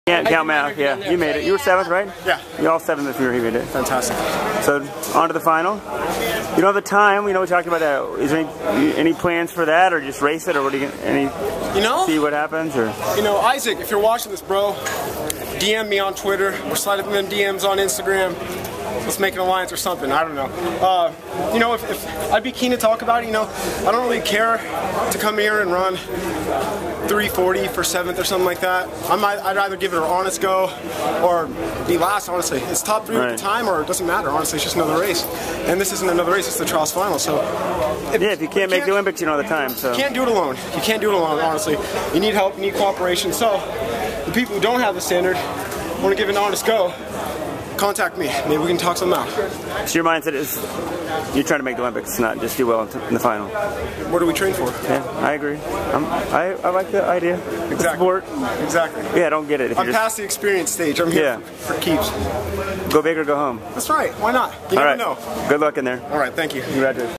Can't count math, yeah. You made it. You were 7th, right? Yeah. You're all 7th this year, he made it. Fantastic. So, on to the final. You don't have the time, we talked about that. Is there any plans for that, or just race it, or what do you see what happens, or? Isaac, if you're watching this, bro, DM me on Twitter, or slide up in them DMs on Instagram. Let's make an alliance or something. I don't know. If I'd be keen to talk about it, I don't really care to come here and run 3:40 for 7th or something like that. I'd either give it an honest go or be last, honestly. It's top 3 at the time, or it doesn't matter, honestly. It's just another race. And this isn't another race, it's the Trials Final. So if you can't make the Olympics, you don't have the time. So. You can't do it alone. You can't do it alone, honestly. You need help, you need cooperation. So the people who don't have the standard, want to give it an honest go, contact me. Maybe we can talk something out. So your mindset is you're trying to make the Olympics, not just do well in the final. What do we train for? Yeah, I agree. I like the idea. Exactly. The sport. Exactly. Yeah, I don't get it. I'm past the experience stage. I'm here for keeps. Go big or go home. That's right. Why not? You never know. Good luck in there. All right. Thank you. Congratulations.